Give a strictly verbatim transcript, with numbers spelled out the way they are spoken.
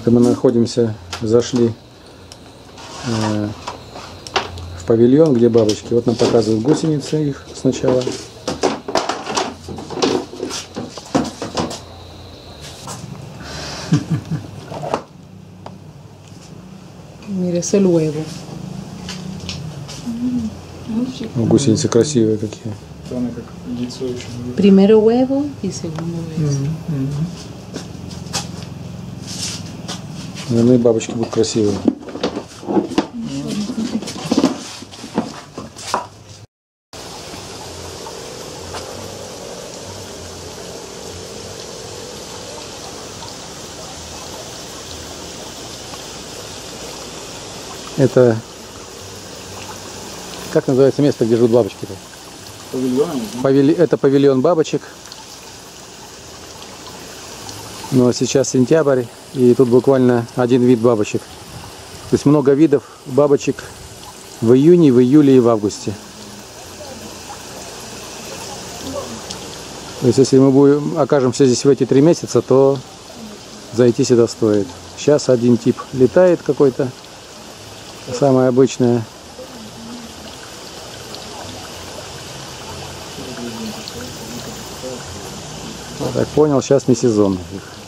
Это мы находимся, зашли э, в павильон, где бабочки. Вот нам показывают гусеницы их сначала. Mire ese huevo. Гусеницы красивые какие. Primero huevo y segundo beso. Наверное, бабочки будут красивые. Это как называется место, где живут бабочки-то? Павильон. Павили... Это павильон бабочек. Но сейчас сентябрь, и тут буквально один вид бабочек. То есть много видов бабочек в июне, в июле и в августе. То есть если мы будем, окажемся здесь в эти три месяца, то зайти сюда стоит. Сейчас один тип летает какой-то, самое обычное. Так понял, сейчас не сезон.